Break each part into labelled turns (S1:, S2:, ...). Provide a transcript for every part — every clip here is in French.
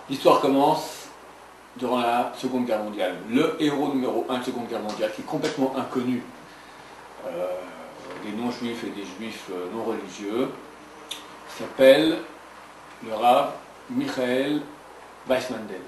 S1: L'histoire commence durant la Seconde Guerre mondiale. Le héros numéro 1 de la Seconde Guerre mondiale, qui est complètement inconnu des non-juifs et des juifs non religieux, s'appelle le Rav Michael Weissmandel.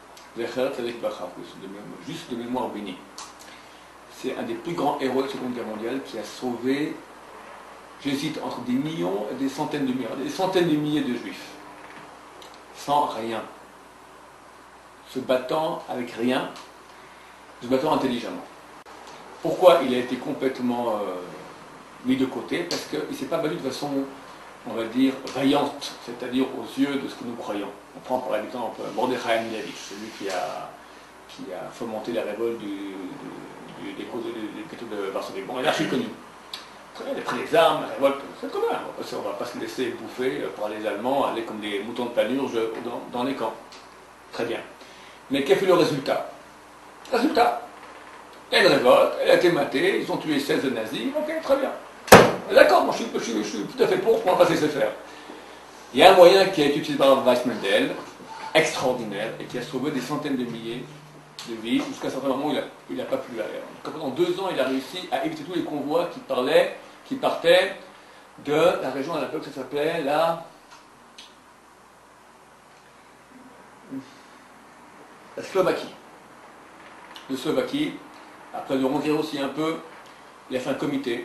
S1: Juste de mémoire bénie. C'est un des plus grands héros de la Seconde Guerre mondiale qui a sauvé, j'hésite, entre des millions et des centaines de milliers de juifs. Sans rien. Se battant avec rien, se battant intelligemment. Pourquoi il a été complètement mis de côté? Parce qu'il ne s'est pas battu de façon, on va dire, vaillante, c'est-à-dire aux yeux de ce que nous croyons. On prend par exemple Mordechai Amilavitch, celui qui a fomenté la révolte des catholiques de Varsovie. Bon, il est archi connu. Il a pris les armes, la révolte, c'est commun. On ne va pas se laisser bouffer par les Allemands, aller comme des moutons de panurge dans les camps. Très bien. Mais quel fut le résultat? Résultat, il y a une révolte, elle a été matée, ils ont tué 16 nazis, ok, très bien. D'accord, moi je suis tout à fait pour qu'on va pas se laisser faire. Il y a un moyen qui a été utilisé par Weissmandel, extraordinaire, et qui a sauvé des centaines de milliers de vies, jusqu'à un certain moment où il n'a pas pu aller. Donc, pendant 2 ans, il a réussi à éviter tous les convois qui partaient de la région à l'époque, ça s'appelait la Slovaquie. De Slovaquie, après de Hongrie aussi un peu, il a fait un comité,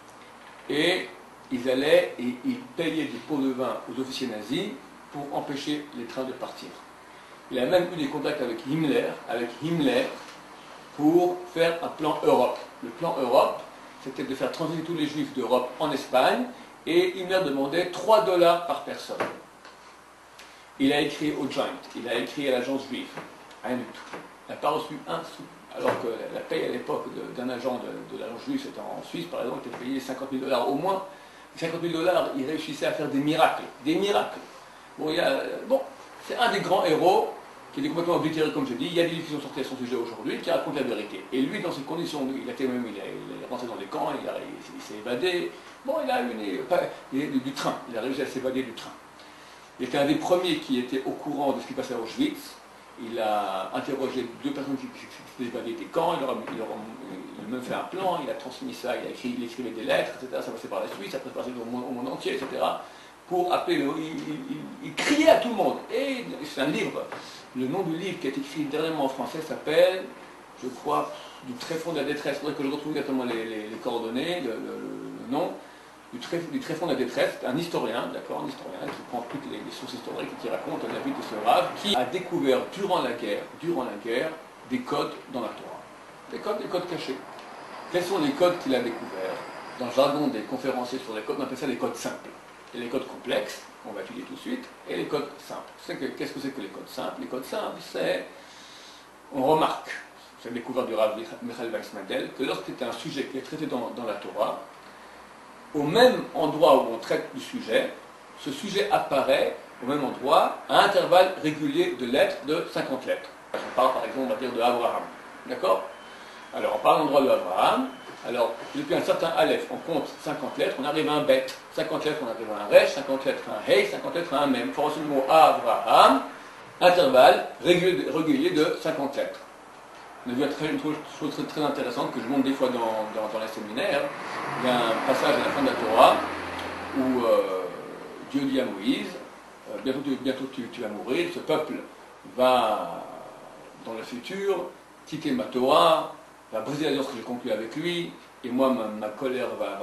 S1: et ils allaient et ils payaient des pots de vin aux officiers nazis pour empêcher les trains de partir. Il a même eu des contacts avec Himmler pour faire un plan Europe. Le plan Europe, c'était de faire transiter tous les juifs d'Europe en Espagne, et Himmler demandait 3 $ par personne. Il a écrit au Joint, il a écrit à l'agence juive, rien du tout. Il n'a pas reçu un sou. Alors que la paye à l'époque d'un agent de l'agence juive, c'était en Suisse par exemple, était payé 50 000 $ au moins. 50 000 $, il réussissait à faire des miracles. Des miracles. Bon, c'est un des grands héros qui était complètement oblitéré, comme je dis. Il y a des livres qui sont sortis à son sujet aujourd'hui qui racontent la vérité. Et lui, dans ces conditions, il est rentré dans des camps, il s'est évadé. Bon, il a du train. Il a réussi à s'évader du train. Il était un des premiers qui était au courant de ce qui passait à Auschwitz. Il a interrogé 2 personnes qui s'étaient évadées des camps, il a même fait un plan, il a transmis ça, il écrivait des lettres, etc. Ça passait par la Suisse, ça passait au monde entier, etc. Pour appeler, il criait à tout le monde. Et c'est un livre. Le nom du livre qui a été écrit dernièrement en français s'appelle, je crois, du tréfonds de la détresse. Il faudrait que je retrouve exactement les coordonnées, le nom. Du tréfonds de la détresse, un historien, d'accord, un historien qui prend toutes les sources historiques et qui raconte la vie de ce Rav qui a découvert durant la guerre, des codes dans la Torah. Des codes cachés. Quels sont les codes qu'il a découverts? Dans le jargon des conférenciers sur les codes, on appelle ça les codes simples. Et les codes complexes, on va étudier tout de suite, et les codes simples. Qu'est-ce que c'est que les codes simples? Les codes simples, c'est, on remarque, c'est la découverte du Rav Michael Weissmandel, que lorsqu'il y a un sujet qui est traité dans la Torah, au même endroit où on traite du sujet, ce sujet apparaît au même endroit à intervalles réguliers de lettres de 50 lettres. On parle par exemple, on va dire de Abraham. D'accord? Alors on parle d'endroit de Abraham. Alors depuis un certain Aleph, on compte 50 lettres, on arrive à un Bet. 50 lettres, on arrive à un Resh, 50 lettres à un Hey, 50 lettres à un Mem. Il faut le mot Abraham, intervalle régulier de 50 lettres. On a vu une chose très intéressante que je montre des fois dans les séminaires. Il y a un passage à la fin de la Torah où Dieu dit à Moïse, bientôt tu vas mourir, ce peuple va, dans le futur, quitter ma Torah, va briser l'alliance que j'ai conclue avec lui, et moi, ma colère va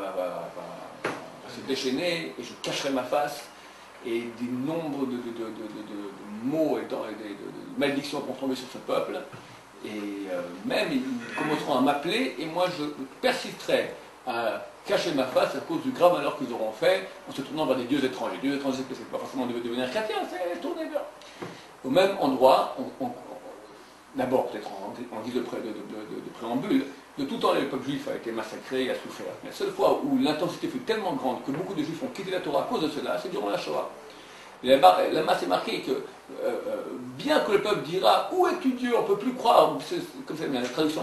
S1: se déchaîner, et je cacherai ma face, et des nombres de mots et de malédictions vont tomber sur ce peuple. Et même ils commenceront à m'appeler et moi je persisterai à cacher ma face à cause du grave malheur qu'ils auront fait en se tournant vers des dieux étrangers. Dieux étrangers, c'est pas forcément de devenir chrétien, c'est tourner vers. Au même endroit, d'abord peut-être en guise de préambule, de tout temps le peuple juif a été massacré et a souffert. Mais la seule fois où l'intensité fut tellement grande que beaucoup de juifs ont quitté la Torah à cause de cela, c'est durant la Shoah. Là-bas, c'est marqué que, bien que le peuple dira « Où es-tu Dieu ?» On ne peut plus croire, comme ça, la traduction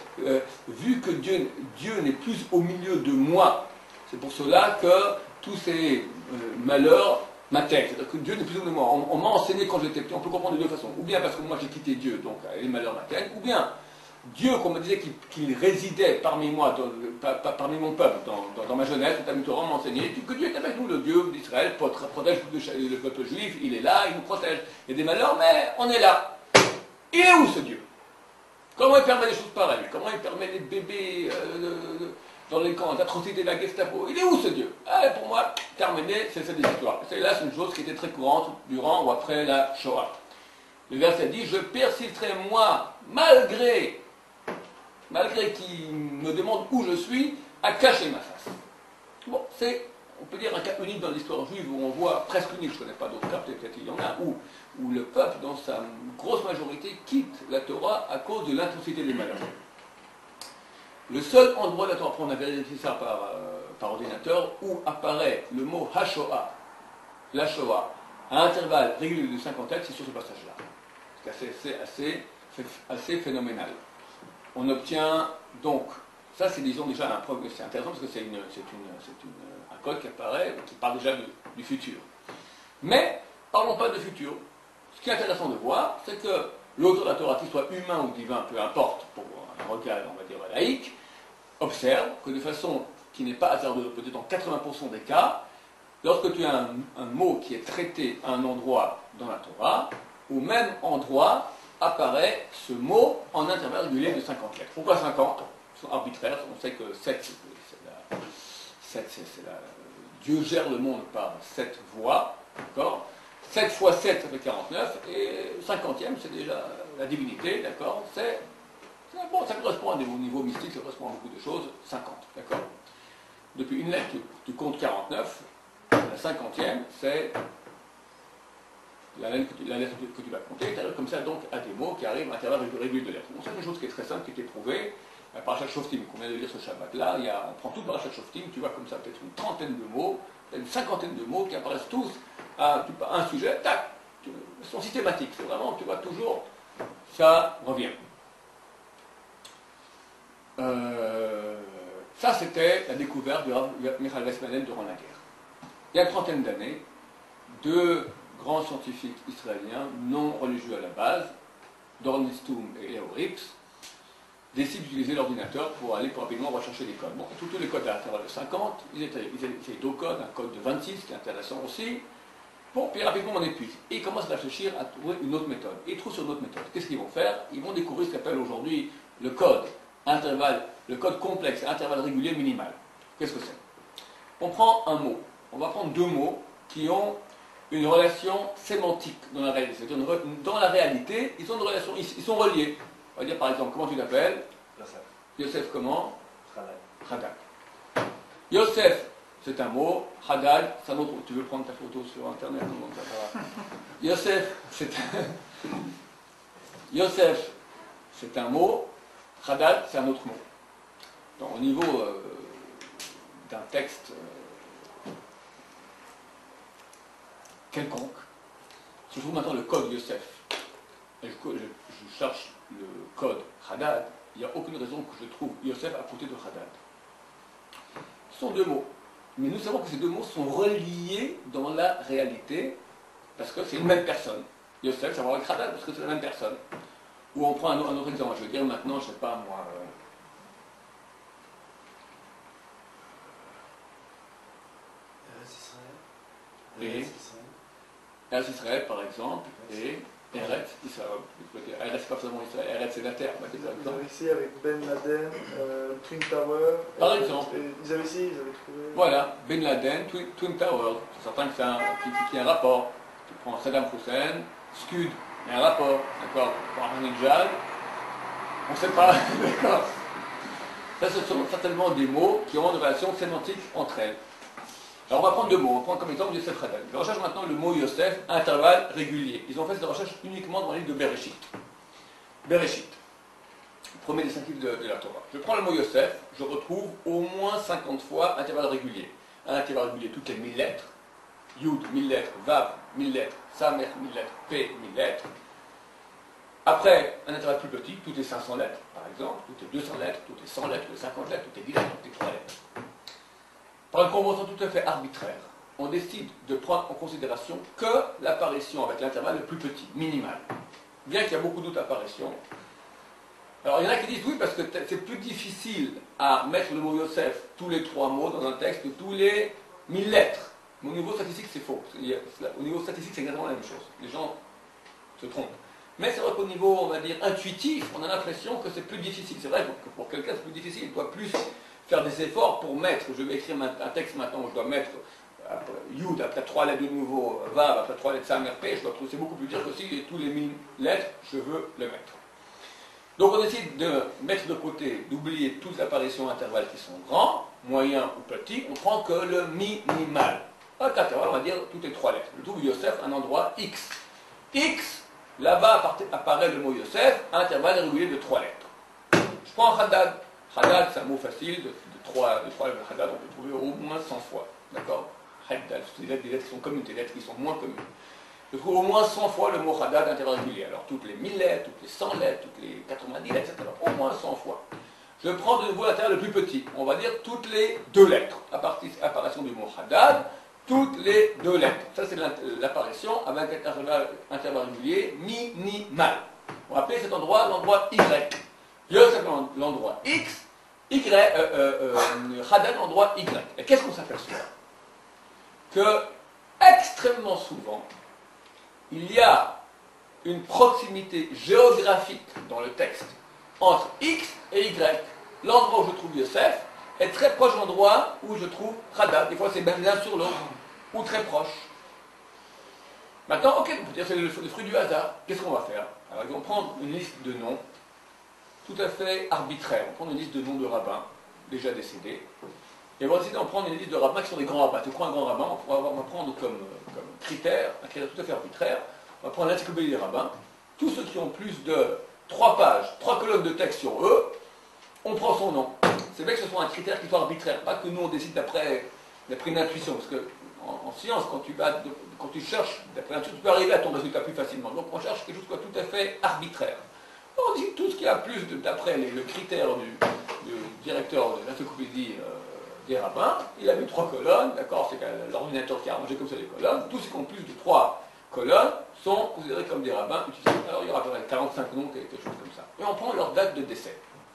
S1: vu que Dieu n'est plus au milieu de moi. C'est pour cela que tous ces malheurs Matel, c'est-à-dire que Dieu n'est plus ou moins moi. On m'a enseigné quand j'étais petit, on peut comprendre de deux façons. Ou bien parce que moi j'ai quitté Dieu, donc les malheurs Matel, ou bien Dieu, qu'on me disait qu'il résidait parmi moi, parmi mon peuple, dans ma jeunesse, le Talmud Torah m'a enseigné que Dieu est avec nous, le Dieu d'Israël, protège le peuple juif, il est là, il nous protège. Il y a des malheurs, mais on est là. Il est où ce Dieu? Comment il permet des choses pareilles? Comment il permet des bébés dans les camps d'atrocités de la Gestapo? Il est où ce Dieu? Pour moi, terminé, c'est des histoires. Là, c'est une chose qui était très courante durant ou après la Shoah. Le verset dit, je persisterai moi, malgré qu'il me demande où je suis, à cacher ma face. Bon, c'est, on peut dire, un cas unique dans l'histoire juive où on voit, presque unique, je ne connais pas d'autres cas, peut-être il y en a, où le peuple, dans sa grosse majorité, quitte la Torah à cause de l'intensité des malheurs. Le seul endroit de la Torah, on a vérifié ça par ordinateur, où apparaît le mot Hashoah, la Shoah, à intervalles réguliers de 50 lettres, c'est sur ce passage-là. C'est assez phénoménal. On obtient donc, ça c'est disons déjà c'est intéressant parce que c'est un code qui apparaît, qui parle déjà du futur. Mais, parlons pas de futur. Ce qui est intéressant de voir, c'est que l'auteur de la Torah, qu'il soit humain ou divin, peu importe, pour un regard, on va dire, laïque, observe que de façon qui n'est pas hasardeuse, peut-être dans 80% des cas, lorsque tu as un mot qui est traité à un endroit dans la Torah, au même endroit, apparaît ce mot en intervalle régulier de 50 lettres. Pourquoi 50? Ils sont arbitraires, on sait que 7, Dieu gère le monde par 7 voies, d'accord? 7 fois 7, ça fait 49, et 50e, c'est déjà la divinité, d'accord? Bon, ça correspond à des niveaux mystiques, ça correspond à beaucoup de choses, 50, d'accord? Depuis une lettre, tu comptes 49, la 50e, c'est la lettre que tu vas compter, tu arrives comme ça donc à des mots qui arrivent à intervalles réguliers de lettres. Bon, c'est une chose qui est très simple, qui est éprouvée. Parashat Shoftim, qu'on vient de lire ce Shabbat-là, on prend tout Parashat Shoftim, tu vois comme ça peut-être une trentaine de mots, une cinquantaine de mots qui apparaissent tous à un sujet, tac, ils sont systématiques, c'est vraiment, tu vois toujours, ça revient. Ça c'était la découverte de Michal Westmanen durant la guerre. Il y a une trentaine d'années, deux grands scientifiques israéliens, non religieux à la base, Doron Stum et Leo Rix, décident d'utiliser l'ordinateur pour aller rapidement rechercher les codes. Bon, tous les codes à l'intervalle de 50, ils essaient deux codes, un code de 26 qui est intéressant aussi. Bon, puis rapidement on épuise. Et ils commencent à réfléchir à trouver une autre méthode. Et ils trouvent sur une autre méthode. Qu'est-ce qu'ils vont faire? Ils vont découvrir ce qu'on appelle aujourd'hui le code complexe, intervalle régulier minimal. Qu'est-ce que c'est? On prend un mot. On va prendre deux mots qui ont une relation sémantique dans la réalité. C'est-à-dire dans la réalité, ils ont une relation, ils sont reliés. On va dire par exemple, comment tu t'appelles? Yosef. Yosef comment? Hadad. Yosef, c'est un mot. Hadad, c'est un autre mot. Tu veux prendre ta photo sur Internet? Non, ça va. Yosef, Yosef, c'est un mot. Hadad, c'est un autre mot. Donc, au niveau d'un texte quelconque, si je trouve maintenant le code Yosef, et je cherche le code Hadad, il n'y a aucune raison que je trouve Yosef à côté de Hadad. Ce sont deux mots. Mais nous savons que ces deux mots sont reliés dans la réalité, parce que c'est une même personne. Yosef, ça va avec Hadad, parce que c'est la même personne. Ou on prend un autre exemple. Je vais dire maintenant, je ne sais pas moi. Eretz Israël, par exemple, et Eretz Israël. Eretz, c'est pas seulement Israël, Eretz, c'est la terre.
S2: Ils avaient ici avec Ben Laden, Twin Tower.
S1: Par exemple.
S2: Ils avaient trouvé.
S1: Voilà, Ben Laden, Twin Tower. C'est certain que c'est un rapport. Tu prends Saddam Hussein, Scud, il y a un rapport. D'accord? Pour Ahmadinejad, on ne sait pas. D'accord? Ça, ce sont certainement des mots qui ont une relation sémantique entre elles. Alors on va prendre deux mots, on va prendre comme exemple Yosef Hadad. Je recherche maintenant le mot Yosef, intervalle régulier. Ils ont fait cette recherche uniquement dans le livre de Bereshit. Bereshit, le premier des 5 livres de la Torah. Je prends le mot Yosef, je retrouve au moins 50 fois intervalle régulier. Un intervalle régulier toutes les 1000 lettres, Yud 1000 lettres, Vav 1000 lettres, Samer 1000 lettres, P 1000 lettres. Après, un intervalle plus petit, toutes les 500 lettres, par exemple, toutes les 200 lettres, toutes les 100 lettres, toutes les 50 lettres, toutes les 10 lettres, toutes les 3 lettres. Par une convention tout à fait arbitraire, on décide de prendre en considération que l'apparition avec l'intervalle le plus petit, minimal. Bien qu'il y a beaucoup d'autres apparitions. Alors il y en a qui disent oui parce que c'est plus difficile à mettre le mot Yosef tous les 3 mots dans un texte que tous les 1000 lettres. Mais au niveau statistique c'est faux. Au niveau statistique c'est exactement la même chose. Les gens se trompent. Mais c'est vrai qu'au niveau, on va dire, intuitif, on a l'impression que c'est plus difficile. C'est vrai que pour quelqu'un c'est plus difficile. Il doit plus faire des efforts pour mettre, je vais écrire un texte maintenant où je dois mettre Yud, après 3 lettres de nouveau, Vav, après 3 lettres Samer, P, je dois trouver, c'est beaucoup plus dur que si tous les 1000 lettres, je veux le mettre. Donc on décide de mettre de côté, d'oublier toutes les apparitions intervalles qui sont grands, moyens ou petits, on prend que le minimal. Un intervalle, on va dire toutes les 3 lettres. Je trouve Yosef un endroit X. X, là-bas apparaît le mot Yosef, intervalle régulier de 3 lettres. Je prends Hadad. Hadad, c'est un mot facile, de 3 lettres de Hadad, on peut trouver au moins 100 fois. D'accord? Hadad, c'est des lettres qui sont communes, des lettres qui sont moins communes. Je trouve au moins 100 fois le mot Hadad intervalle régulier. Alors toutes les 1000 lettres, toutes les 100 lettres, toutes les 90 lettres, etc. Au moins 100 fois. Je prends de nouveau l'intervalle le plus petit. On va dire toutes les 2 lettres. Apparition du mot Hadad, toutes les 2 lettres. Ça c'est l'apparition avec un intervalle régulier minimal. On va appeler cet endroit l'endroit Y. Yosef l'endroit X, Hadad l'endroit Y. Et qu'est-ce qu'on s'aperçoit? Que extrêmement souvent, il y a une proximité géographique dans le texte entre X et Y. L'endroit où je trouve Yosef est très proche de l'endroit où je trouve Hadad. Des fois, c'est même l'un sur l'autre, ou très proche. Maintenant, ok, on peut dire que c'est le fruit du hasard. Qu'est-ce qu'on va faire? Alors, ils vont prendre une liste de noms tout à fait arbitraire. On prend une liste de noms de rabbins déjà décédés. Et on va essayer d'en prendre une liste de rabbins qui sont des grands rabbins. Tu crois un grand rabbin, on va prendre comme critère, un critère tout à fait arbitraire, on va prendre l'encyclopédie des rabbins. Tous ceux qui ont plus de 3 pages, 3 colonnes de texte sur eux, on prend son nom. C'est vrai que ce soit un critère qui soit arbitraire, pas que nous on décide d'après une intuition, parce que en science, quand tu cherches d'après l'intuition, tu peux arriver à ton résultat plus facilement. Donc on cherche quelque chose qui soit tout à fait arbitraire. On dit tout ce qui a plus d'après le critère du directeur de l'encyclopédie des rabbins, il a mis 3 colonnes, d'accord, c'est l'ordinateur qui a arrangé comme ça les colonnes, tous ceux qui ont plus de 3 colonnes sont considérés comme des rabbins utilisés. Alors il y aura à peu près 45 noms, quelque chose comme ça. Et on prend leur date de décès.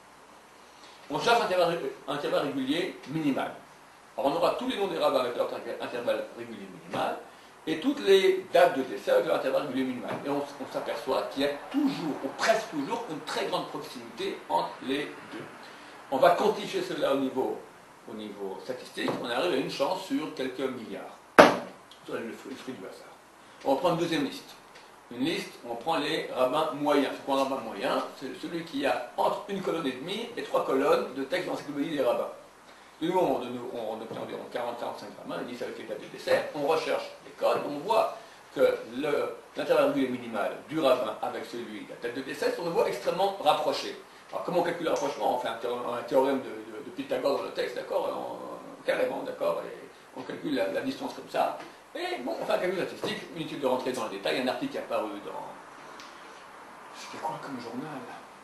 S1: On cherche un intervalle régulier minimal. Alors on aura tous les noms des rabbins avec leur intervalle régulier minimal, et toutes les dates de décès avec leur intervalle régulier minimal. Et on s'aperçoit qu'il y a toujours, ou presque toujours, une très grande proximité entre les deux. On va quantifier cela au niveau statistique, on arrive à une chance sur quelques milliards. C'est le fruit du hasard. On prend une deuxième liste. Une liste où on prend les rabbins moyens. C'est quoi un rabbin moyen? C'est celui qui a entre 1 colonne et demie et 3 colonnes de texte dans l'encyclopédie des rabbins. De nous, on obtient environ 40-45 rabbins, une liste avec les dates de décès, on recherche les codes, on voit que l'intervalle régulier minimal du rabbin avec celui de la date de décès sont de voix extrêmement rapprochés. Alors comment on calcule le rapprochement? On fait un théorème de Pythagore dans le texte, d'accord, carrément, d'accord, et on calcule la distance comme ça. Et bon, on fait un calcul statistique, inutile de rentrer dans le détail, il y a un article qui est apparu dans... C'était quoi comme journal?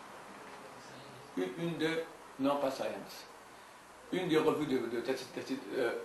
S1: Non, pas Science. Une des revues de Statistic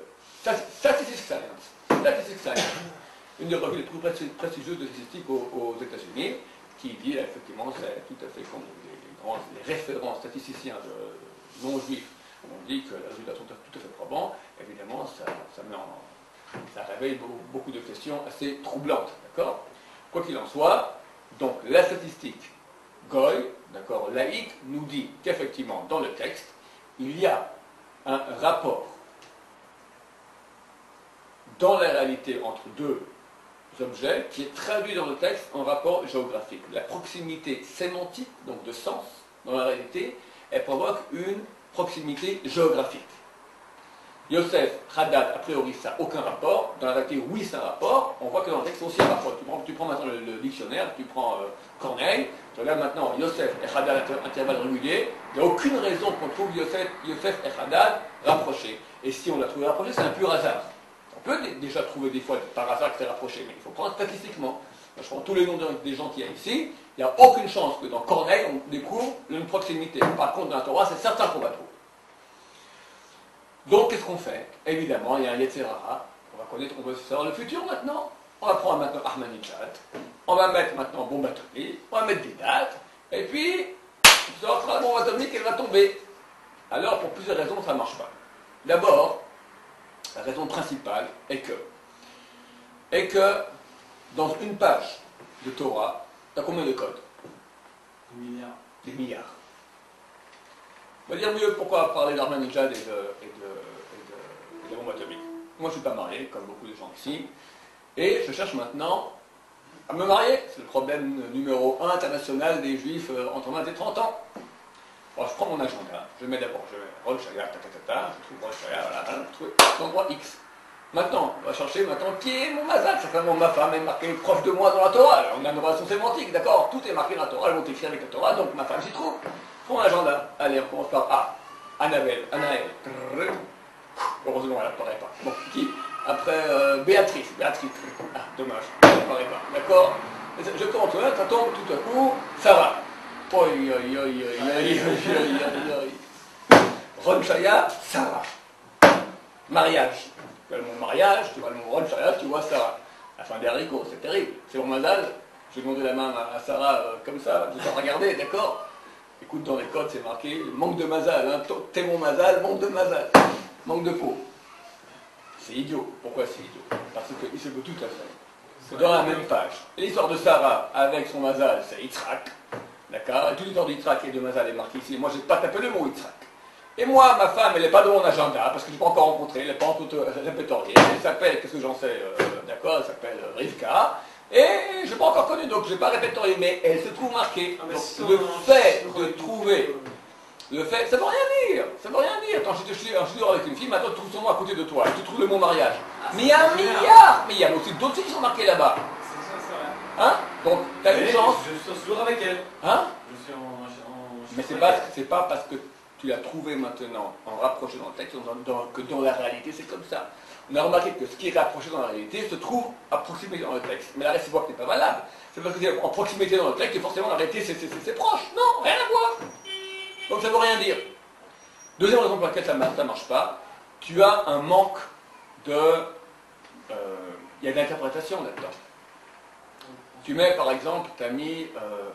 S1: Science. Une des revues les plus prestigieuses de statistique aux États-Unis, qui dit effectivement, c'est tout à fait comme les référents statisticiens non-juifs ont dit que les résultats sont tout à fait probants. Évidemment, ça réveille beaucoup de questions assez troublantes, d'accord? Quoi qu'il en soit, donc la statistique Goy, d'accord, laïque, nous dit qu'effectivement, dans le texte, il y a un rapport dans la réalité entre deux objets qui est traduit dans le texte en rapport géographique. La proximité sémantique, donc de sens, dans la réalité, elle provoque une proximité géographique. Yosef, Hadad, a priori, ça n'a aucun rapport. Dans la réalité, oui, c'est un rapport. On voit que dans le texte, c'est aussi un rapport. Tu prends maintenant le dictionnaire, tu prends Corneille, tu regardes maintenant Yosef et Hadad, intervalle régulier. Il n'y a aucune raison qu'on trouve Yosef et Hadad rapprochés. Et si on l'a trouvé rapproché, c'est un pur hasard. On peut déjà trouver des fois par hasard que c'est rapproché, mais il faut prendre statistiquement. Je prends tous les noms des gens qu'il y a ici. Il n'y a aucune chance que dans Corneille, on découvre une proximité. Par contre, dans la Torah, c'est certain qu'on va trouver. Donc, qu'est-ce qu'on fait? Évidemment, il y a un Yetzirah. On va connaître, on veut savoir le futur maintenant. On va prendre maintenant Ahmadinejad, on va mettre maintenant bombe atomique, on va mettre des dates, et puis, ça sera la bombe atomique, elle va tomber. Alors, pour plusieurs raisons, ça ne marche pas. D'abord, la raison principale est que dans une page de Torah, tu as combien de codes?
S3: Des milliards.
S1: Des milliards. On va dire mieux pourquoi parler d'Ahmadinejad et de la bombe atomique. Moi, je ne suis pas marié, comme beaucoup de gens ici, et je cherche maintenant à me marier. C'est le problème numéro 1 international des juifs entre 20 et 30 ans. Bon, je prends mon agenda, je mets d'abord, je mets Rosh Hashanah, je trouve Rosh Hashanah, voilà, je trouve l'endroit X. Maintenant, on va chercher maintenant qui est mon mazal. Certainement, ma femme est marquée proche de moi dans la Torah. On a une relation sémantique, d'accord? Tout est marqué dans la Torah, elles vont écrire avec la Torah, donc ma femme s'y trouve. Je prends mon agenda. Allez, on commence par A. Annabelle, Anaël. Heureusement, elle n'apparaît pas. Bon, qui? Après, Béatrice. Ah, dommage, elle n'apparaît pas. D'accord? Je compte, là, ça tombe tout à coup. Sarah. Oi. Ron Shaya, Sarah. Mariage. Tu vois le mot mariage, tu vois le mot Ron Shaya, tu vois Sarah. La fin des haricots, c'est terrible. C'est mon mazal. J'ai demandé la main à Sarah comme ça, je vais regarder, d'accord? Écoute, dans les codes, c'est marqué manque de mazal. Hein. T'es mon mazal, manque de mazal. Manque de peau. C'est idiot. Pourquoi c'est idiot? Parce qu'il se peut tout à fait. C'est dans la même page. L'histoire de Sarah avec son mazal, c'est Yitzhak. D'accord? Et toute l'histoire de Yitzhak et de mazal est marquée ici. Moi, je n'ai pas tapé le mot Yitzhak. Et moi, ma femme, elle n'est pas dans mon agenda, parce que je ne l'ai pas encore rencontrée, elle n'est pas encore répertoriée. Elle s'appelle, qu'est-ce que j'en sais, d'accord, elle s'appelle Rivka. Et je ne l'ai pas encore connue, donc je n'ai pas répertorié, mais elle se trouve marquée. Donc, le fait de trouver, le fait, ça ne veut rien dire, ça ne veut rien dire. Quand je suis dehors avec une fille, maintenant tu trouves son nom à côté de toi, tu trouves le mot mariage. Mais il y a un milliard, mais il y a aussi d'autres filles qui sont marquées là-bas.
S3: C'est ça, c'est vrai.
S1: Hein? Donc, tu as une chance.
S3: Je suis toujours avec elle.
S1: Hein?
S3: Je suis en...
S1: Mais c'est pas parce que tu l'as trouvé maintenant en rapproché dans le texte que dans la réalité c'est comme ça. On a remarqué que ce qui est rapproché dans la réalité se trouve à proximité dans le texte. Mais la réciproque n'est pas valable. C'est parce que c'est en proximité dans le texte et forcément la réalité c'est proche. Non, rien à voir. Donc ça ne veut rien dire. Deuxième raison pour laquelle ça ne marche pas, tu as un manque de... Il y a de l'interprétation là-dedans. Tu mets par exemple, tu as mis,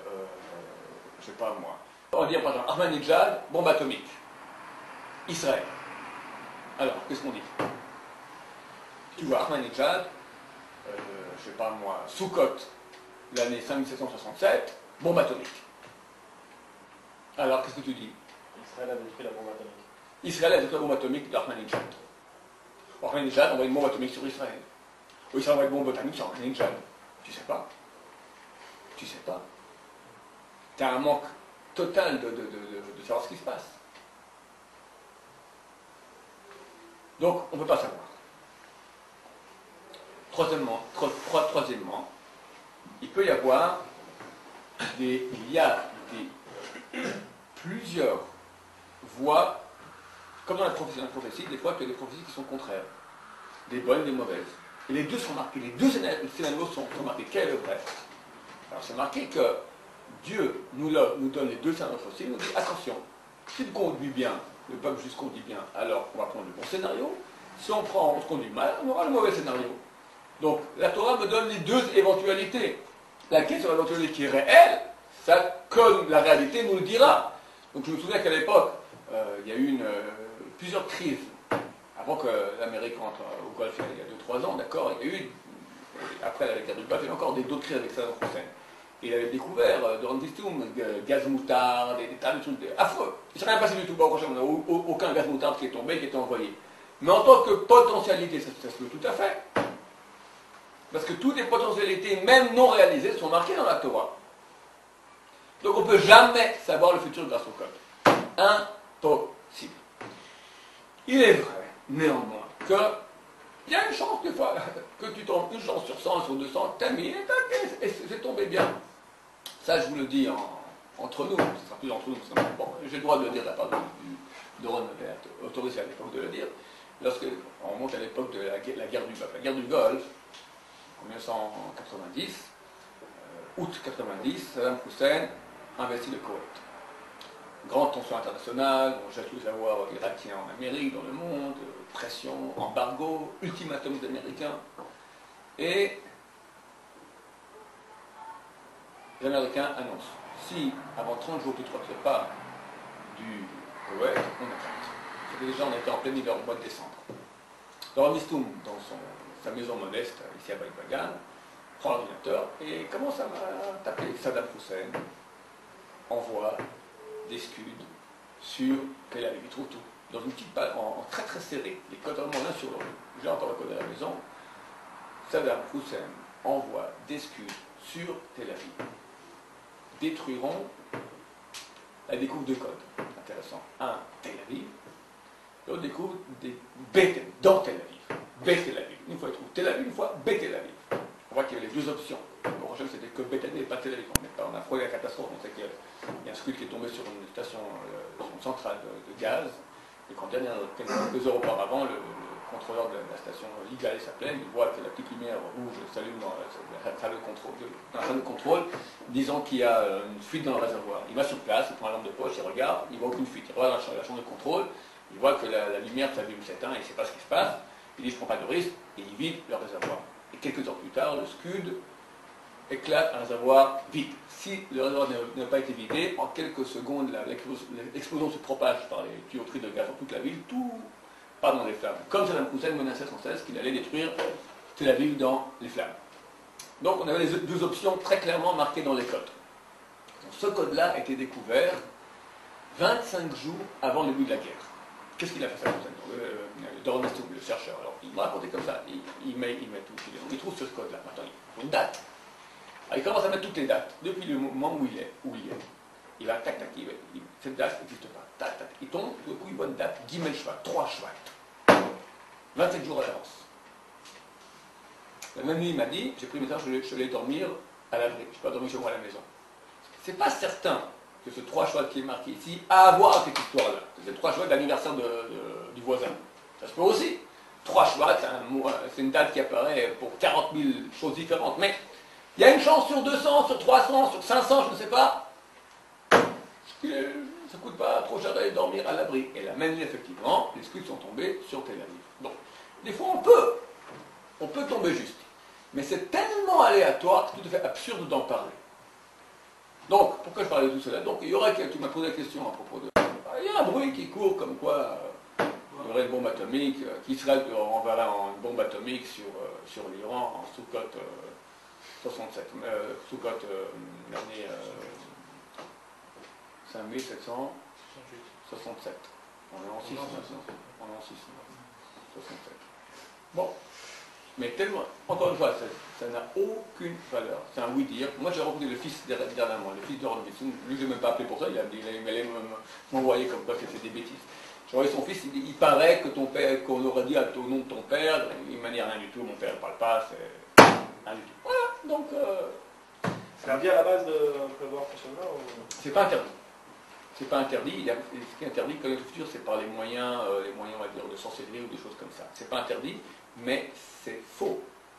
S1: je sais pas moi, on va dire par exemple Ahmadinejad, bombe atomique. Israël. Alors, qu'est-ce qu'on dit? Tu vois Ahmadinejad, je sais pas moi, Sukkot, l'année 5767, bombe atomique. Alors, qu'est-ce que tu dis?
S3: Israël a détruit la bombe atomique.
S1: Israël a détruit la bombe atomique d'Ahmadinejad. Ahmadinejad envoie une bombe atomique sur Israël. Ou Israël envoie une bombe atomique sur Ahmadinejad. Tu sais pas. Tu sais pas. Tu as un manque total de savoir ce qui se passe. Donc, on ne peut pas savoir. Troisièmement, il peut y avoir plusieurs voies, comme dans la prophétie, des fois tu as des prophéties qui sont contraires, des bonnes, des mauvaises. Et les deux sont marqués, les deux scénarios sont marqués. Quel est le vrai? Alors c'est marqué que Dieu nous donne les deux scénarios possibles, il nous dit attention, si on conduit bien, le peuple juste conduit bien, alors on va prendre le bon scénario. Si on se conduit mal, on aura le mauvais scénario. Donc la Torah me donne les deux éventualités. Laquelle sur l'éventualité qui est réelle, ça, comme la réalité nous le dira. Donc je me souviens qu'à l'époque, il y a eu plusieurs crises. Avant que l'Amérique rentre au Golfe il y a 2-3 ans, d'accord, il y a eu, après la guerre du Golfe, il y a encore d'autres crises avec Saddam Hussein. Et il avait découvert, durant Distum, gaz moutarde, des tas de trucs affreux. Il ne s'est rien passé du tout, pas au prochain, on n'a aucun gaz moutarde qui est tombé, qui est envoyé. Mais en tant que potentialité, ça se peut tout à fait. Parce que toutes les potentialités, même non réalisées, sont marquées dans la Torah. Donc on ne peut jamais savoir le futur grâce au code. Impossible. Il est vrai, néanmoins, qu'il y a une chance, des fois, que tu tombes une chance sur 100, sur 200, t'as mis, et c'est tombé bien. Ça, je vous le dis entre nous, ce sera plus entre nous, parce que bon, j'ai le droit de le dire de la part de Ron, autorisé à l'époque de le dire, lorsque on monte à l'époque de la guerre du Golfe. La guerre du Golfe, en 1990, août 90, Saddam Hussein investit le Koweït. grande tension internationale, on jette les avoirs irakiens en Amérique, dans le monde, pression, embargo, ultimatum des Américains. Et les Américains annoncent, si avant 30 jours tu ne te retires pas du Koweït, on attaque. C'était déjà, on était en plein hiver au mois de décembre. Doron Mistoum, dans sa maison modeste, ici à Baïbagan, prend l'ordinateur et commence à taper. Saddam Hussein envoie des Scuds sur Tel Aviv. Il trouve tout. Dans une petite page, en très très serré, les codes vraiment l'un sur l'autre. J'ai encore le code à la maison. Saddam Hussein envoie des Scuds sur Tel Aviv. Détruiront la découvre de codes. Intéressant. Un, Tel Aviv. L'autre découvre des Beth dans Tel Aviv. Beth Tel Aviv. Une fois il trouve Tel Aviv, une fois Beth Tel Aviv. On voit qu'il y avait les deux options. Le prochain c'était que Beth Tel Aviv et pas Tel Aviv. On a frôlé la catastrophe. On sait qu'il y a un scud qui est tombé sur une station, sur une centrale de gaz. Et quand quelques heures auparavant, le contrôleur de la station Ligal s'appelait, il voit que la petite lumière rouge s'allume dans la salle de contrôle, disant qu'il y a une fuite dans le réservoir. Il va sur place, il prend la lampe de poche, il regarde, il voit aucune fuite. Il regarde la chambre de contrôle, il voit que la lumière s'allume, s'éteint, il ne sait pas ce qui se passe. Il dit je ne prends pas de risque, et il vide le réservoir. Et quelques heures plus tard, le Scud éclate un réservoir vide. Si le réservoir n'a pas été vidé, en quelques secondes, l'explosion se propage par les tuyauteries de gaz dans toute la ville, tout part dans les flammes. Comme Saddam Hussein menaçait sans cesse qu'il allait détruire Tel Aviv dans les flammes. Donc on avait les deux options très clairement marquées dans les codes. Ce code-là a été découvert 25 jours avant le début de la guerre. Qu'est-ce qu'il a fait Saddam Hussein? Doron Mistoum, le chercheur, alors il m'a raconté comme ça, il met tout. Il trouve ce code-là, maintenant il faut une date. Alors, il commence à mettre toutes les dates, depuis le moment où il est. Il va tac, cette date n'existe pas. Tac, tac. Il tombe, tout d'un coup il voit une date, Gimel Shvat, 3 Shvat. 27 jours à l'avance. La même nuit il m'a dit, j'ai pris le message, je vais dormir à l'abri, je ne vais pas dormir chez moi à la maison. C'est pas certain que ce 3 Shvat qui est marqué ici a à voir avec cette histoire-là. C'est 3 Shvat d'anniversaire du voisin. Ça se peut aussi. 3 Shvat, c'est une date qui apparaît pour 40 000 choses différentes, mais il y a une chance sur 200, sur 300, sur 500, je ne sais pas. Ça ne coûte pas trop cher d'aller dormir à l'abri. Et la même nuit, effectivement, les Scuds sont tombés sur Tel Aviv. Donc, des fois, on peut tomber juste. Mais c'est tellement aléatoire que c'est tout à fait absurde d'en parler. Donc, pourquoi je parlais de tout cela? Donc, tu m'as posé la question à propos de... Il y a un bruit qui court comme quoi il y aurait une bombe atomique, qu'Israël enverrait une bombe atomique sur l'Iran en Sukkot 67, Sukkot l'année 5767. On est en 6 maintenant. On est en 6 67. Bon. Mais tellement, encore une fois, ça n'a aucune valeur. C'est un oui-dire. Moi, j'ai rencontré le fils dernièrement, le fils de Doron Mistoum. Lui, je n'ai même pas appelé pour ça. Il allait m'envoyer comme quoi c'était des bêtises. J'ai envoyé son fils. Il paraît que ton père, qu'on aurait dit au nom de ton père, il m'a dit rien du tout. Mon père ne parle pas. C'est rien du tout. Voilà. Donc,
S3: C'est interdit à la base de prévoir tout cela ou...
S1: c'est pas interdit. C'est pas interdit. Ce qui est interdit, quand il y a le futur, c'est par les moyens, on va dire, de sorcellerie ou des choses comme ça. C'est pas interdit, mais c'est faux.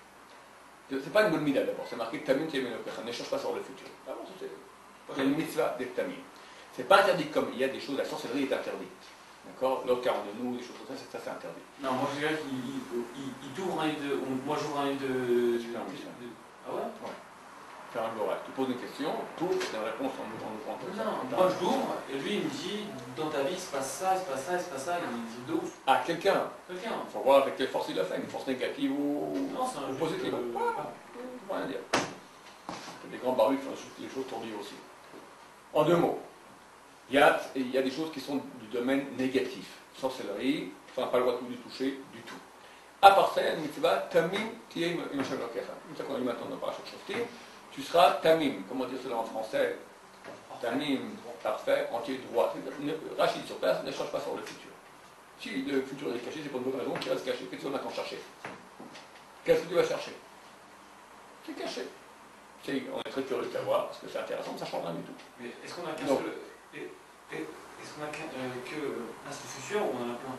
S1: C'est pas une bonne mida d'abord. C'est marqué Tamim Tiemenokecha. Ne cherche pas sur le futur. D'abord, c'est une mitzvah des Tamim. C'est pas interdit comme il y a des choses. La sorcellerie est interdite. D'accord? L'ocar de nous, des choses comme ça, c'est interdit.
S4: Non, moi je dirais qu'il t'ouvre un de. Moi j'ouvre un de. Ah ouais?
S1: Ouais. Faire un oral. Tu poses une question, tu c'est une réponse en ouvrant comme ça.
S4: Non, moi je l'ouvre et lui il me dit dans ta vie il se passe ça, il se passe ça, il se passe ça, il me dit de ouf.
S1: Ah, quelqu'un.
S4: Quelqu'un.
S1: Il faut voir avec quelle force il a fait, une force négative ou positive. Rien dire. Des grands barbus qui font des choses tordues aussi. En deux mots, il y a des choses qui sont du domaine négatif. Sorcellerie, on n'a pas le droit de toucher du tout. À part ça, mitzvah, tamim tiem imshavlokecha. Comme ça qu'on dit maintenant dans Parashat Shoftim, tu seras tamim. Comment dire cela en français? Tamim, parfait, entier, droit. Rachid sur place, ne cherche pas sur le futur. Si le futur est caché, c'est pour une bonne raison, qui va se cacher. Qu'est-ce que tu vas maintenant chercher? Qu'est-ce que tu vas chercher? C'est caché. On est très curieux de savoir, parce que c'est intéressant, mais ça ne change rien du tout.
S4: Mais est-ce qu'on a qu'un seul. Est-ce qu'on a qu'un seul futur ou on en a plein?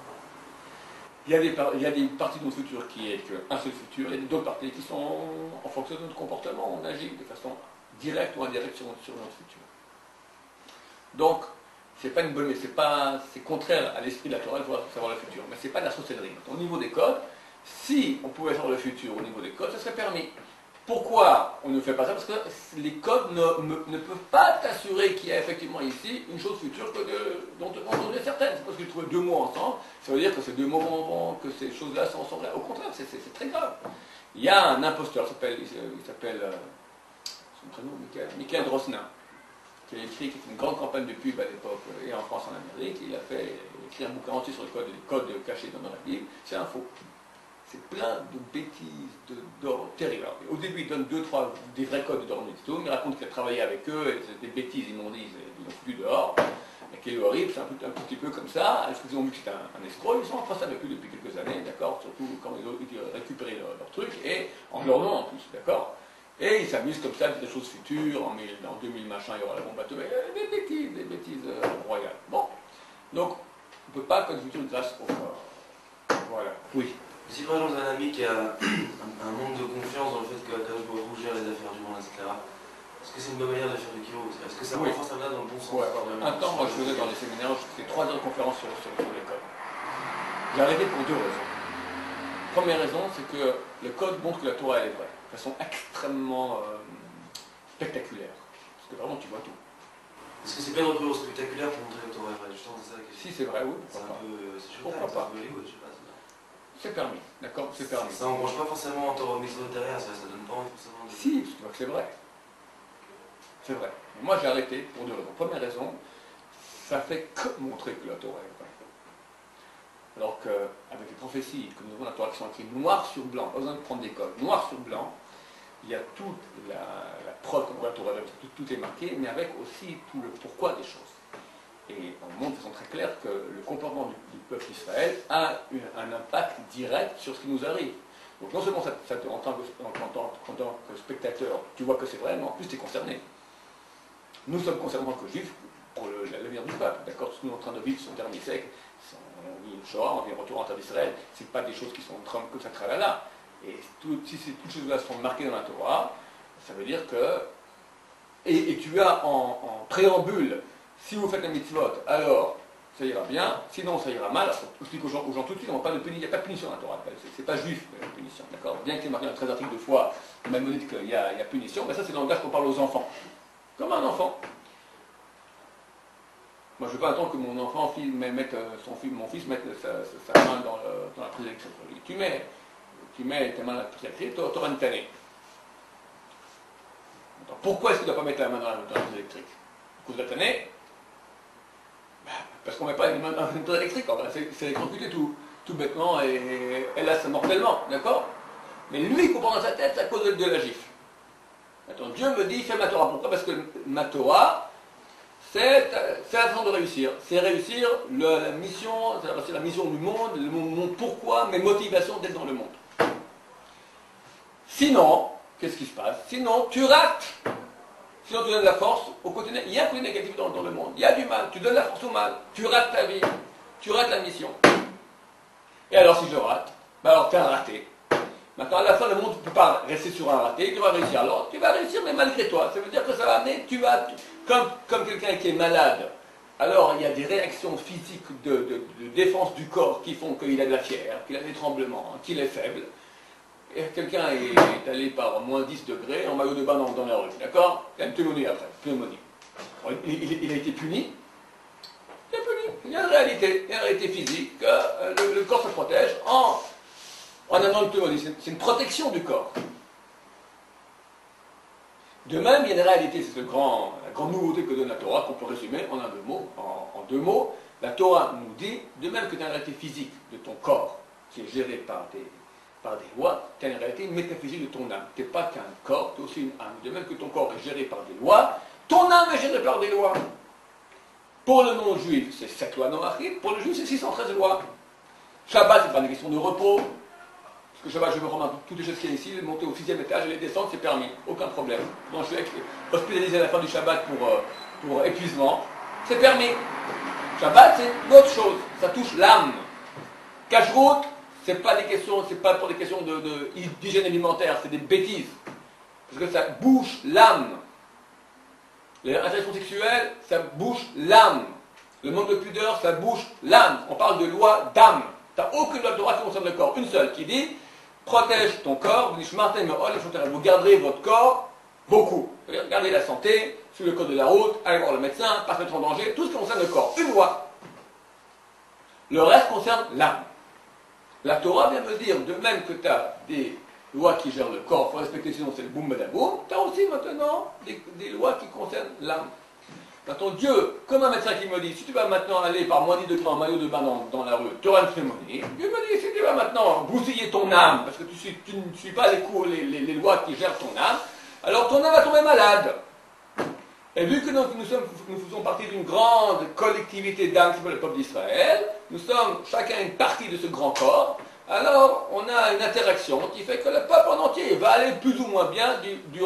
S1: Il y a des parties de notre futur qui est qu'un seul futur, et d'autres parties qui sont en fonction de notre comportement, on agit de façon directe ou indirecte sur notre futur. Donc, c'est pas une bonne, c'est contraire à l'esprit de la Torah, il faut savoir le futur. Mais c'est pas de la sorcellerie. Au niveau des codes, si on pouvait savoir le futur au niveau des codes, ça serait permis. Pourquoi on ne fait pas ça? Parce que les codes ne peuvent pas t'assurer qu'il y a effectivement ici une chose future dont on est certaine. C'est parce que tu trouves deux mots ensemble, ça veut dire que ces deux mots vont, que ces choses-là sont vraies. Au contraire, c'est très grave. Il y a un imposteur, il s'appelle son prénom, Michael Drosnin, qui a écrit une grande campagne de pub à l'époque, et en France, en Amérique. Il a écrit un bouquin entier sur les codes cachés dans la Bible. C'est un faux. C'est plein de bêtises, d'or terribles. Au début, il donne des vrais codes d'or Midstone. Il raconte qu'il a travaillé avec eux, et c'est des bêtises, ils m'ont dit, ils ont foutu dehors. Et qui est horrible, c'est un petit peu comme ça. Ils ont vu que c'était un escroc, ils sont en face avec lui depuis quelques années, d'accord, surtout quand ils ont récupéré leur truc, et en leur nom en plus, d'accord. Et ils s'amusent comme ça, des choses futures, en 2000 machin, il y aura la bombe atomique, des bêtises royales. Bon, donc, on ne peut pas que le futur grâce au corps. Voilà, oui.
S5: Si par exemple vous avez un ami qui a un manque de confiance dans le fait que Akadosh Baruch Hu gère les affaires du monde, etc., est-ce que c'est une bonne manière de faire du kiro? Est-ce que ça renforce ça dans le bon sens?
S1: Ouais. Un temps, moi je faisais dans les séminaires, je faisais 3 heures de conférences sur l'école. J'ai arrêté pour 2 raisons. Première raison, c'est que le code montre que la Torah est vraie, de façon extrêmement spectaculaire. Parce que vraiment tu vois tout.
S5: Est-ce que c'est bien de recourir au spectaculaire pour montrer que la Torah est vraie? Justement, c'est ça la question.
S1: Si c'est vrai, oui.
S5: C'est un peu.
S1: Pourquoi pas?
S5: Hollywood, je sais pas.
S1: C'est permis, d'accord? C'est permis.
S5: Ça n'engrange pas forcément en Torah mitzvot derrière, ça donne pas envie forcément.
S1: Si, parce que tu vois que c'est vrai. C'est vrai. Mais moi j'ai arrêté pour 2 raisons. Première raison, ça fait que montrer que la Torah est vraie. Alors qu'avec les prophéties que nous avons dans la Torah qui sont écrites noir sur blanc, pas besoin de prendre des codes, noir sur blanc, il y a toute la preuve qu'on voit la Torah, tout est marqué, mais avec aussi tout le pourquoi des choses. Et on montre de façon très claire que le comportement du peuple d'Israël a un impact direct sur ce qui nous arrive. Donc non seulement en tant que spectateur, tu vois que c'est vrai, mais en plus tu es concerné. Nous sommes concernés en tant que juifs pour l'avenir du peuple. D'accord, nous sommes en train de vivre son dernier siècle, on vit une Shoah, on vit un retour en terre d'Israël, ce n'est pas des choses qui sont comme ça, tralala. Et si toutes ces choses-là sont marquées dans la Torah, ça veut dire que... Et tu as en préambule, si vous faites la mitzvot, alors ça ira bien, sinon ça ira mal. Alors, je explique aux gens tout de suite, il n'y a pas de punition dans la Torah, c'est pas juif la punition, d'accord. Bien qu'il y ait marqué dans 13 articles de foi, même dit qu'il y a punition, mais ça c'est le langage qu'on parle aux enfants. Comme un enfant. Moi je ne veux pas attendre que mon enfant, mon fils mette sa main dans la prise électrique. Tu mets tes mains dans la prise électrique, tu auras une tannée. Pourquoi est-ce qu'il ne doit pas mettre la main dans la prise électrique? À cause de la tannée? Parce qu'on ne met pas les mains dans une prise électrique, c'est électrocuté tout bêtement et là c'est mortellement, d'accord? Mais lui, il comprend dans sa tête, c'est à cause de la gifle. Attends, Dieu me dit, fais ma Torah. Pourquoi? Parce que ma Torah, c'est la façon de réussir. C'est réussir la mission, c'est la mission du monde, mon pourquoi, mes motivations d'être dans le monde. Sinon, qu'est-ce qui se passe? Sinon, tu rates. Sinon, tu donnes de la force au côté négatif. Il y a un côté négatif dans le monde. Il y a du mal. Tu donnes la force au mal. Tu rates ta vie. Tu rates la mission. Et alors, si je rate, alors tu as un raté. Maintenant, à la fin, le monde ne peut pas rester sur un raté, tu vas réussir. Alors, tu vas réussir, mais malgré toi. Ça veut dire que ça va amener, comme quelqu'un qui est malade, alors il y a des réactions physiques de défense du corps qui font qu'il a de la fièvre, qu'il a des tremblements, qu'il est faible. Et quelqu'un est allé par moins 10 degrés en maillot de bain dans la rue, d'accord? Il y a une pneumonie après, pneumonie. Il a été puni. Il est puni. Il y a une réalité physique. Le corps se protège en amenant une pneumonie. C'est une protection du corps. De même, il y a une réalité, c'est la grande nouveauté que donne la Torah, qu'on peut résumer en deux mots. La Torah nous dit, de même que tu as une réalité physique de ton corps, qui est géré par des lois, tu as une réalité métaphysique de ton âme. Tu n'es pas qu'un corps, tu es aussi une âme. De même que ton corps est géré par des lois, ton âme est gérée par des lois. Pour le non-juif, c'est 7 lois noachim, pour le juif, c'est 613 lois. Shabbat, c'est pas une question de repos. Parce que Shabbat, je me rends toutes les choses qu'il y a ici, monter au 6e étage et les descendre, c'est permis, aucun problème. Donc je suis hospitalisé à la fin du Shabbat pour épuisement, c'est permis. Shabbat, c'est autre chose, ça touche l'âme. Kashrut, c'est pas pour des questions d'hygiène alimentaire, c'est des bêtises. Parce que ça bouche l'âme. Les interactions sexuelles, ça bouche l'âme. Le manque de pudeur, ça bouche l'âme. On parle de loi d'âme. Tu n'as aucune loi de Torah qui concerne le corps. Une seule qui dit protège ton corps, vous garderez votre corps beaucoup. Gardez la santé, suivez le code de la route, allez voir le médecin, pas se mettre en danger, tout ce qui concerne le corps. Une loi. Le reste concerne l'âme. La Torah vient me dire, de même que tu as des lois qui gèrent le corps, il faut respecter sinon c'est le boum badaboum, tu as aussi maintenant des lois qui concernent l'âme. Maintenant Dieu, comme un médecin qui me dit, si tu vas maintenant aller par moins 10 degrés en maillot de bain dans la rue, tu auras une pneumonie. Dieu me dit, si tu vas maintenant bousiller ton âme, parce que tu ne suis pas les lois qui gèrent ton âme, alors ton âme va tomber malade. Et vu que nous faisons partie d'une grande collectivité d'âmes qui s'appelle le peuple d'Israël, nous sommes chacun une partie de ce grand corps, alors on a une interaction qui fait que le peuple en entier va aller plus ou moins bien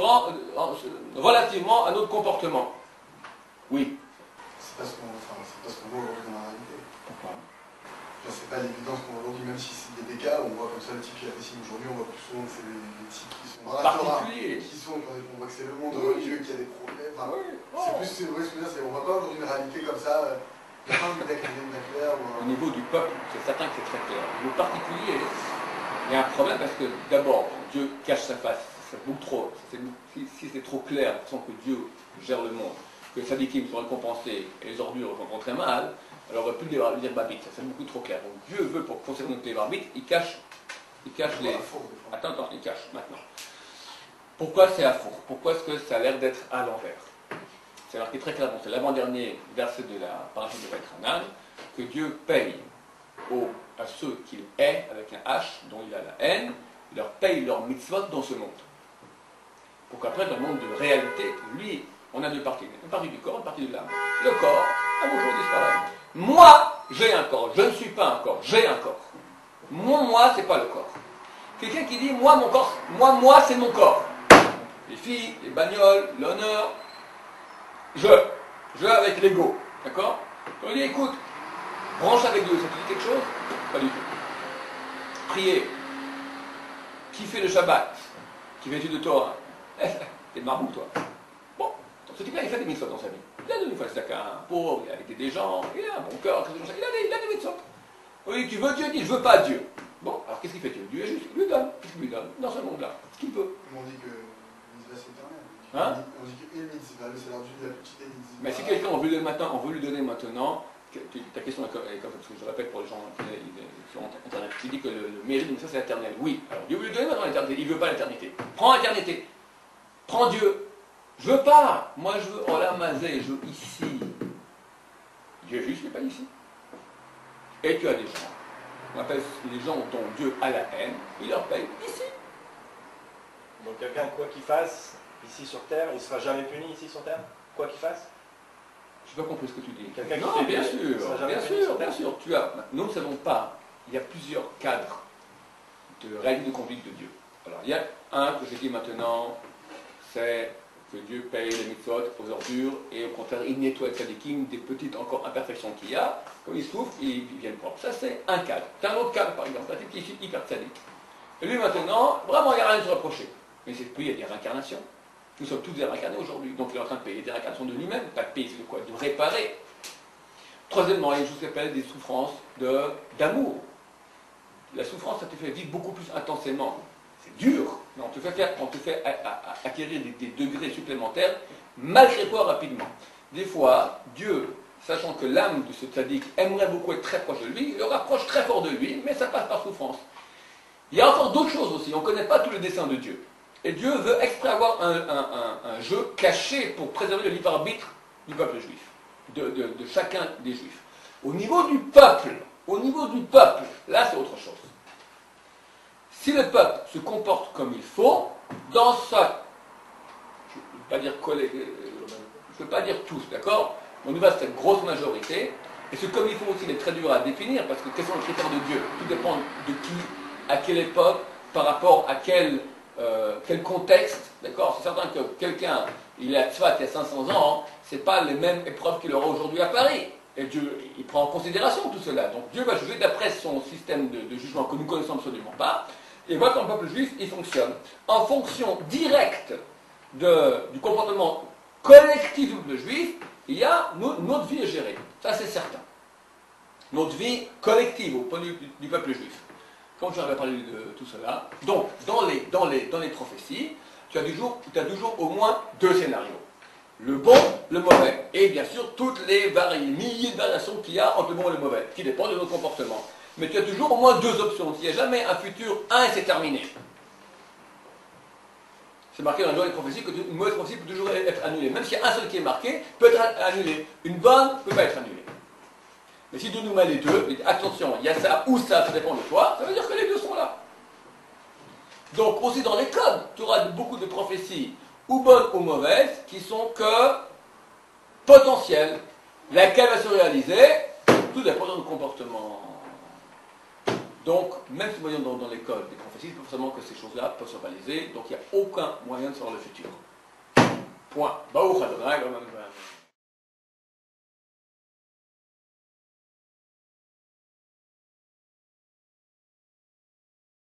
S1: relativement à notre comportement. Oui.
S6: C'est parce qu'on voit aujourd'hui dans la réalité.
S1: Pourquoi?
S6: C'est pas l'évidence qu'on voit aujourd'hui, même si c'est des cas, on voit comme ça le type qui apprécie aujourd'hui, on voit plus souvent que c'est les types qui sont dans la Torah, qui sont, on voit que c'est le monde religieux qui a des problèmes. Enfin, c'est plus, c'est vrai ce que je veux dire, on voit pas aujourd'hui une réalité comme ça, il y a pas un mec qui vient de clair.
S1: Au niveau du peuple, c'est certain que c'est très clair. Au particulier, il y a un problème parce que d'abord, Dieu cache sa face. C'est beaucoup trop. Si c'est trop clair, de façon que Dieu gère le monde, que les sadikim sont récompensés et les ordures sont très mal, alors on aurait pu dire Babit, ça c'est beaucoup trop clair. Donc Dieu veut, pour conserver notre Babit, il cache les... Attends, il cache maintenant. Pourquoi c'est à four? Pourquoi est-ce que ça a l'air d'être à l'envers? C'est marqué très clairement, c'est l'avant-dernier verset de la paracha de Vaïtranan, que Dieu paye à ceux qu'il hait, avec un H, dont il a la haine, il leur paye leur mitzvot dans ce monde. Pour qu'après, dans le monde de réalité, lui, on a deux parties. Une partie du corps, une partie de l'âme. Le corps, un jour disparaît. Moi, j'ai un corps. Je ne suis pas un corps. J'ai un corps. Moi, c'est pas le corps. Quelqu'un qui dit, moi, mon corps, moi, c'est mon corps. Les filles, les bagnoles, l'honneur. Je avec l'ego. D'accord? On dit, écoute, branche avec Dieu, ça te dit quelque chose? Pas du tout. Prier. Kiffer le Shabbat. Qui fait étude de Torah. T'es marmou, toi. Bon, ce type-là, il fait des mitzvot dans sa vie. Il a donné une fois le un pauvre, il a aidé des gens, il a un bon cœur, il a des mitzvot. Oui, tu veux Dieu, il dit, je veux pas Dieu. Bon, alors qu'est-ce qu'il fait Dieu? Dieu est juste, il lui donne. Qu'est-ce qu'il lui donne dans ce monde-là? Ce qu'il peut.
S6: On dit que mitzvah c'est éternel.
S1: Hein?
S6: On dit qu'une mitzvah, le salaire du la petite mitzvah.
S1: Mais si quelqu'un on veut lui donner maintenant, ta question est comme ça, parce que je répète pour les gens sur Internet, qui dit que le mérite de ça c'est éternel. Oui, alors Dieu veut lui donner maintenant l'éternité, il ne veut pas l'éternité. Prends l'éternité. Prends Dieu. Je veux pas. Moi je veux Olam Hazeh, je veux ici. Dieu juste n'est pas ici. Et tu as des gens. On appelle les gens dont Dieu a la haine, il leur paye ici.
S3: Donc quelqu'un, quoi qu'il fasse, ici sur Terre, il ne sera jamais puni ici sur Terre? Quoi qu'il fasse?
S1: Je n'ai pas compris ce que tu dis.
S3: Quelqu'un
S1: Non,
S3: qui
S1: bien
S3: fait
S1: sûr, bien sûr. Nous ne savons pas. Il y a plusieurs cadres de règles de conduite de Dieu. Alors, il y a un que j'ai dit maintenant, c'est que Dieu paye les mitzvot aux ordures et au contraire, il nettoie avec tzadikim des petites encore imperfections qu'il y a. Comme ils souffrent, ils viennent propres. Ça, c'est un cadre. C'est un autre cadre, par exemple, un type qui est hyper tzadik. Et lui, maintenant, vraiment, il n'y a rien à se reprocher. Mais c'est puis il y a des réincarnations. Nous sommes tous des réincarnés aujourd'hui. Donc, il est en train de payer des réincarnations de lui-même. Pas de payer, c'est de quoi? De réparer. Troisièmement, il y a une chose qui s'appelle des souffrances d'amour. La souffrance, ça te fait vivre beaucoup plus intensément. C'est dur, mais on te fait acquérir des degrés supplémentaires, malgré toi, rapidement. Des fois, Dieu, sachant que l'âme de ce tzaddik aimerait beaucoup être très proche de lui, il le rapproche très fort de lui, mais ça passe par souffrance. Il y a encore d'autres choses aussi, on ne connaît pas tout le dessein de Dieu. Et Dieu veut exprès avoir un jeu caché pour préserver le libre arbitre du peuple juif, de chacun des juifs. Au niveau du peuple, là c'est autre chose. Si le peuple se comporte comme il faut, dans ça, je ne peux pas dire tous, d'accord? On y va cette grosse majorité, et c'est comme il faut aussi, il est très dur à définir, parce que quels sont les critères de Dieu? Tout dépend de qui, à quelle époque, par rapport à quel contexte, d'accord? C'est certain que quelqu'un, il est à Tzfat il y a 500 ans, c'est pas les mêmes épreuves qu'il aura aujourd'hui à Paris. Et Dieu, il prend en considération tout cela. Donc Dieu va juger d'après son système de jugement que nous ne connaissons absolument pas, et voit que le peuple juif, il fonctionne en fonction directe du comportement collectif du peuple juif, notre vie est gérée. Ça, c'est certain. Notre vie collective au point de vue du peuple juif. Comme j'en avais parlé de tout cela. Donc, dans les prophéties, tu as toujours au moins deux scénarios. Le bon, le mauvais. Et bien sûr, toutes les milliers de variations qu'il y a entre le bon et le mauvais, qui dépendent de notre comportement. Mais tu as toujours au moins deux options. Il n'y a jamais un futur 1 et c'est terminé. C'est marqué dans les prophéties qu'une mauvaise prophétie peut toujours être annulée. Même s'il y a un seul qui est marqué, peut être annulé. Une bonne ne peut pas être annulée. Mais si Dieu nous met les deux, attention, il y a ça ou ça dépend de toi, ça veut dire que les deux sont là. Donc aussi dans les codes, tu auras beaucoup de prophéties, ou bonnes ou mauvaises, qui sont que potentielles. Laquelle va se réaliser, tout dépend de notre comportement. Donc, même si nous voyons dans les codes des prophéties, c'est forcément que ces choses-là peuvent se réaliser, donc il n'y a aucun moyen de savoir le futur. Point. Baruch Adonai,